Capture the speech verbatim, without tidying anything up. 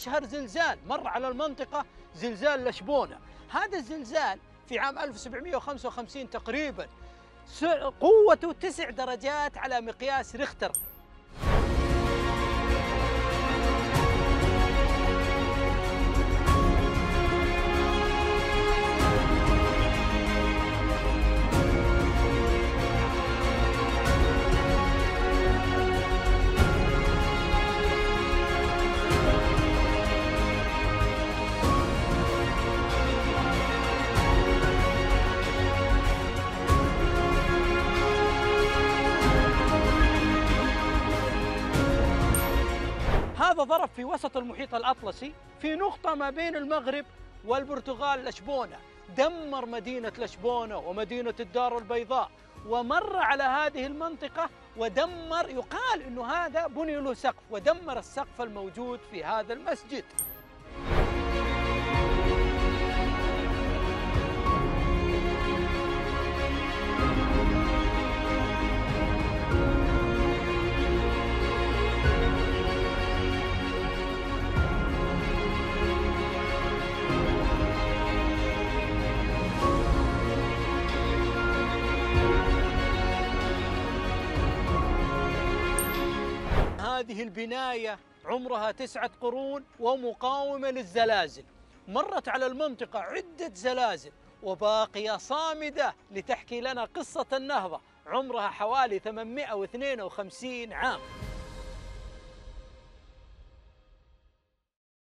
أشهر زلزال مر على المنطقة زلزال لشبونة. هذا الزلزال في عام ألف وسبعمئة وخمسة وخمسين تقريبا، قوته تسع درجات على مقياس ريختر. هذا ضرب في وسط المحيط الأطلسي في نقطة ما بين المغرب والبرتغال لشبونة، دمر مدينة لشبونة ومدينة الدار البيضاء، ومر على هذه المنطقة ودمر، يقال أنه هذا بني له سقف، ودمر السقف الموجود في هذا المسجد. هذه البناية عمرها تسعة قرون ومقاومة للزلازل، مرت على المنطقة عدة زلازل وباقية صامدة لتحكي لنا قصة النهضة عمرها حوالي ثمانمئة واثنين وخمسين عام.